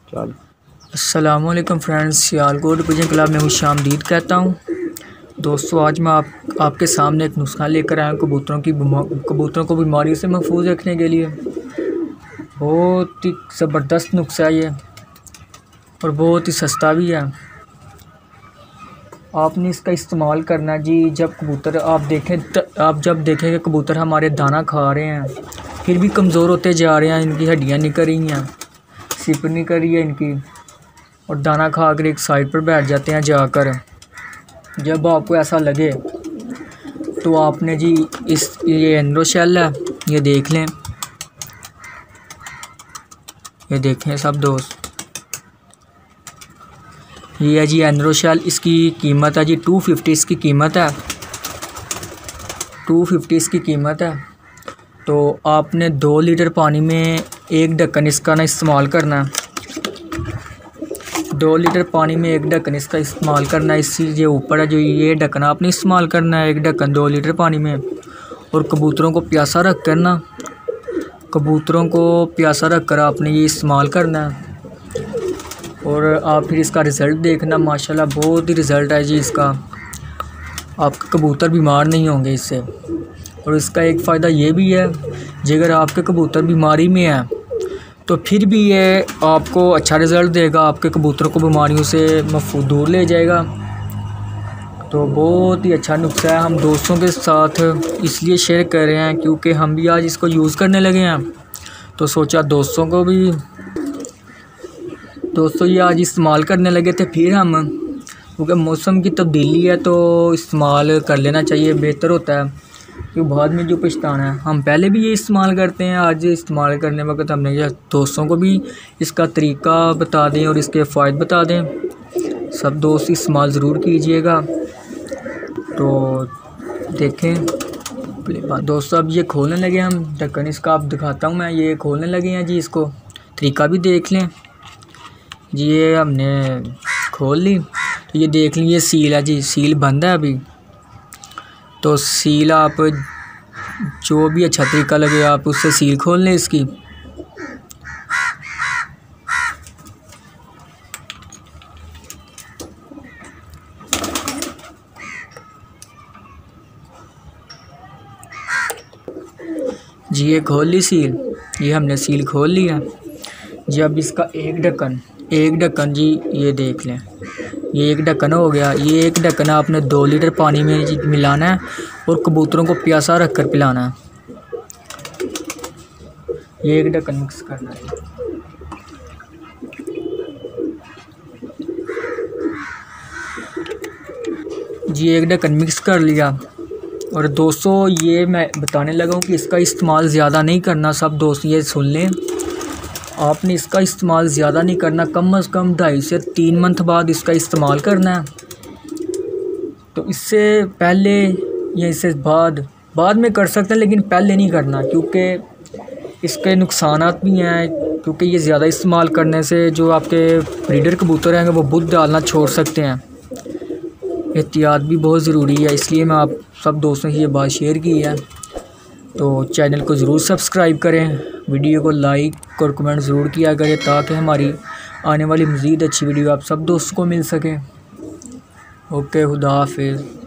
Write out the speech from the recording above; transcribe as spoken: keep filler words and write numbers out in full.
चल अस्सलामुअलैकुम friends, Sialkot pigeon club में खुश आमदीद कहता हूँ। दोस्तों, आज मैं आप आपके सामने एक नुस्खा लेकर आया हूँ कबूतरों की कबूतरों को बीमारी से महफूज रखने के लिए। बहुत ही ज़बरदस्त नुस्खा है ये और बहुत ही सस्ता भी है। आपने इसका इस्तेमाल करना जी जब कबूतर आप देखें आप जब देखें कि कबूतर हमारे दाना खा रहे हैं फिर भी कमज़ोर होते जा रहे हैं, इनकी हड्डियाँ निकल रही हैं, सिप निकल रही है इनकी, और दाना खा कर एक साइड पर बैठ जाते हैं जाकर। जब आपको ऐसा लगे तो आपने जी इस ये एनरोशेल है, ये देख लें, ये देखें सब दोस्त, ये है जी एनरोशेल। इसकी कीमत है जी टू फिफ्टी इसकी कीमत है टू फिफ्टी इसकी कीमत है। तो आपने दो लीटर पानी में एक ढक्कन इसका ना इस्तेमाल करना है। दो लीटर पानी में एक ढक्कन इसका इस्तेमाल करना है। इसी ये ऊपर है जो ये ढक्कन आपने इस्तेमाल करना है, एक ढक्कन दो लीटर पानी में। और कबूतरों को प्यासा रख कर ना कबूतरों को प्यासा रख कर आपने ये इस्तेमाल करना है। और आप फिर इसका रिज़ल्ट देखना, माशाल्लाह बहुत ही रिज़ल्ट है जी इसका। आपके कबूतर बीमार नहीं होंगे इससे। और इसका एक फ़ायदा ये भी है जी, अगर आपके कबूतर बीमारी में है तो फिर भी ये आपको अच्छा रिज़ल्ट देगा, आपके कबूतरों को बीमारियों से महफूज दूर ले जाएगा। तो बहुत ही अच्छा नुस्खा है। हम दोस्तों के साथ इसलिए शेयर कर रहे हैं क्योंकि हम भी आज इसको यूज़ करने लगे हैं, तो सोचा दोस्तों को भी दोस्तों ये आज इस्तेमाल करने लगे थे। फिर हम क्योंकि मौसम की तब्दीली है तो इस्तेमाल कर लेना चाहिए, बेहतर होता है, क्योंकि बाद में जो पछताना है। हम पहले भी ये इस्तेमाल करते हैं, आज इस्तेमाल करने वक्त हमने यह दोस्तों को भी इसका तरीका बता दें और इसके फ़ायदे बता दें। सब दोस्त इस्तेमाल ज़रूर कीजिएगा। तो देखें दोस्तों, अब ये खोलने लगे हम ढक्कन इसका, आप दिखाता हूँ मैं, ये खोलने लगे हैं जी। इसको तरीका भी देख लें जी। ये हमने खोल ली तो ये देख ली, ये सील है जी, सील बंद है अभी। तो सील आप जो भी अच्छा तरीका लगे आप उससे सील खोल लें इसकी। जी ये खोल ली सील, ये हमने सील खोल लिया जी। अब इसका एक ढक्कन एक ढक्कन जी ये देख लें, ये एक ढक्कन हो गया। ये एक ढक्कन आपने दो लीटर पानी में जी मिलाना है और कबूतरों को प्यासा रख कर पिलाना है। ये एक ढक्कन मिक्स करना है जी, एक ढक्कन मिक्स कर लिया। और दोस्तों ये मैं बताने लगा हूँ कि इसका इस्तेमाल ज़्यादा नहीं करना। सब दोस्त ये सुन लें, आपने इसका इस्तेमाल ज़्यादा नहीं करना, कम अज़ कम ढाई से तीन मंथ बाद इसका इस्तेमाल करना है। तो इससे पहले या इससे बाद बाद में कर सकते हैं, लेकिन पहले नहीं करना, क्योंकि इसके नुकसानात भी हैं। क्योंकि ये ज़्यादा इस्तेमाल करने से जो आपके ब्रीडर कबूतर हैं वो बुध डालना छोड़ सकते हैं। एहतियात भी बहुत ज़रूरी है, इसलिए मैं आप सब दोस्तों की ये बात शेयर की है। तो चैनल को ज़रूर सब्सक्राइब करें, वीडियो को लाइक और कमेंट ज़रूर किया करें ताकि हमारी आने वाली मज़ीद अच्छी वीडियो आप सब दोस्तों को मिल सके। ओके, खुदा हाफिज़।